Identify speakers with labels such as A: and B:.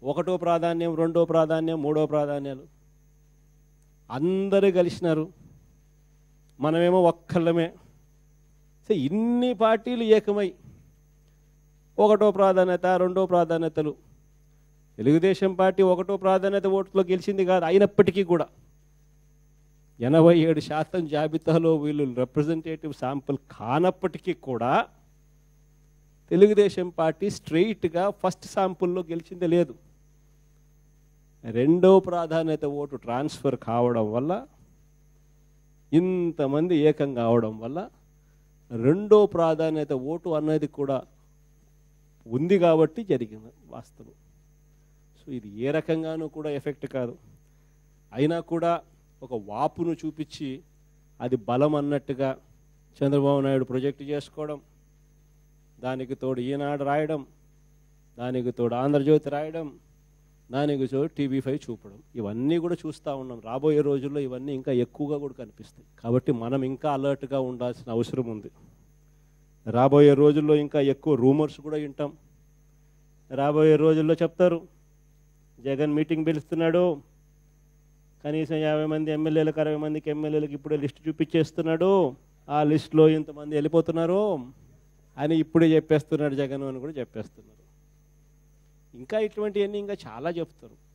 A: ఒకటో ప్రాధాన్యం, రెండో ప్రాధాన్యం, మూడో ప్రాధాన్యాలు అందరూ కలిసినారు, మనమేమో ఒక్కళ్ళమే. సో ఇన్ని పార్టీలు ఏకమై ఒకటో ప్రాధాన్యత, రెండో ప్రాధాన్యతలు. తెలుగుదేశం పార్టీ ఒకటో ప్రాధాన్యత ఓటులో గెలిచింది కాదు, అయినప్పటికీ కూడా 87% జాబితాలో వీళ్ళు రిప్రజెంటేటివ్ శాంపుల్ కానప్పటికీ కూడా తెలుగుదేశం పార్టీ స్ట్రెయిట్గా ఫస్ట్ శాంపుల్లో గెలిచిందే లేదు. రెండో ప్రాధాన్యత ఓటు ట్రాన్స్ఫర్ కావడం వల్ల, ఇంతమంది ఏకం కావడం వల్ల రెండో ప్రాధాన్యత ఓటు అన్నది కూడా ఉంది కాబట్టి జరిగింది వాస్తవం. సో ఇది ఏ రకంగానూ కూడా ఎఫెక్ట్ కాదు. అయినా కూడా ఒక వాపును చూపించి అది బలం అన్నట్టుగా చంద్రబాబు నాయుడు ప్రొజెక్ట్ చేసుకోవడం, దానికి తోడు ఈనాడు రాయడం, దానికి తోడు ఆంధ్రజ్యోతి రాయడం, దానికి తోడు TV5 చూపడం, ఇవన్నీ కూడా చూస్తూ ఉన్నాం. రాబోయే రోజుల్లో ఇవన్నీ ఇంకా ఎక్కువగా కూడా కనిపిస్తాయి. కాబట్టి మనం ఇంకా అలర్ట్గా ఉండాల్సిన అవసరం ఉంది. రాబోయే రోజుల్లో ఇంకా ఎక్కువ రూమర్స్ కూడా వింటాం. రాబోయే రోజుల్లో చెప్తారు జగన్ మీటింగ్ పిలుస్తున్నాడు, కనీసం 50 మంది ఎమ్మెల్యేలకు 60 మందికి ఎమ్మెల్యేలకు ఇప్పుడే లిస్ట్ చూపించేస్తున్నాడు, ఆ లిస్టులో ఇంతమంది వెళ్ళిపోతున్నారు అని ఇప్పుడే చెప్పేస్తున్నాడు జగన్ అని కూడా చెప్పేస్తున్నారు. ఇంకా ఇటువంటివన్నీ ఇంకా చాలా చెప్తారు.